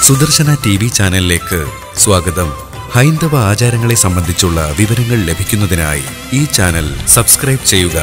Sudarshana TV ചാനലിലേക്ക് സ്വാഗതം. ഹൈന്ദവ ആചാരങ്ങളെ സംബന്ധിച്ചുള്ള വിവരങ്ങൾ ലഭിക്കുന്നതിനായി ഈ ചാനൽ സബ്സ്ക്രൈബ് ചെയ്യുക.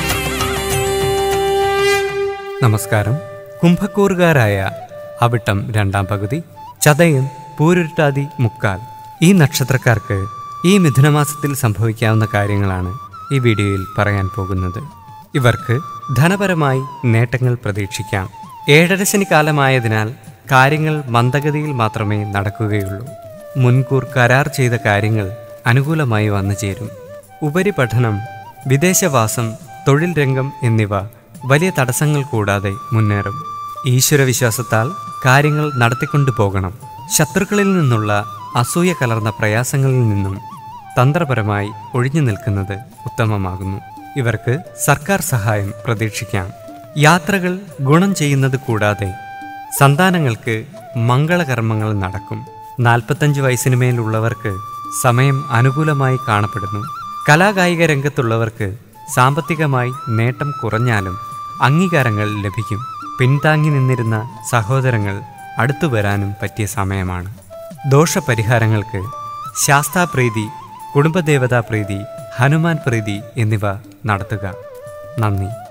നമസ്കാരം. കുംഭക്കൂറുകാരായ അവിട്ടം രണ്ടാം പകുതി, ചതയം, പൂരുരുട്ടാതി മുക്കാൽ ഈ നക്ഷത്രക്കാർക്ക് ഈ മിഥുനമാസത്തിൽ സംഭവിക്കാവുന്ന കാര്യങ്ങളാണ് ഈ വീഡിയോയിൽ പറയാൻ പോകുന്നത്. ഇവർക്ക് ധനപരമായി നേട്ടങ്ങൾ പ്രതീക്ഷിക്കാം. ഏഴരശനി കാലമായതിനാൽ കാര്യങ്ങൾ മന്ദഗതിയിൽ മാത്രമേ നടക്കുകയുള്ളൂ. മുൻകൂർ കരാർ ചെയ്ത കാര്യങ്ങൾ അനുകൂലമായി വന്നു ചേരും. ഉപരിപഠനം, വിദേശവാസം, തൊഴിൽ രംഗം എന്നിവ വലിയ തടസ്സങ്ങൾ കൂടാതെ മുന്നേറും. ഈശ്വരവിശ്വാസത്താൽ കാര്യങ്ങൾ നടത്തിക്കൊണ്ടു പോകണം. ശത്രുക്കളിൽ നിന്നുള്ള അസൂയ കലർന്ന പ്രയാസങ്ങളിൽ നിന്നും തന്ത്രപരമായി ഒഴിഞ്ഞു നിൽക്കുന്നത് ഉത്തമമാകുന്നു. ഇവർക്ക് സർക്കാർ സഹായം പ്രതീക്ഷിക്കാം. യാത്രകൾ ഗുണം ചെയ്യുന്നത് കൂടാതെ സന്താനങ്ങൾക്ക് മംഗളകർമ്മങ്ങൾ നടക്കും. 45 വയസ്സിന് മേലുള്ളവർക്ക് സമയം അനുകൂലമായി കാണപ്പെടുന്നു. കലാകായിക രംഗത്തുള്ളവർക്ക് സാമ്പത്തികമായി നേട്ടം കുറഞ്ഞാലും അംഗീകാരങ്ങൾ ലഭിക്കും. പിന്താങ്ങി നിന്നിരുന്ന സഹോദരങ്ങൾ അടുത്തു വരാനും പറ്റിയ സമയമാണ്. ദോഷപരിഹാരങ്ങൾക്ക് ശാസ്താപ്രീതി, കുടുംബദേവതാ പ്രീതി, ഹനുമാൻ പ്രീതി എന്നിവ നടത്തുക. നന്ദി.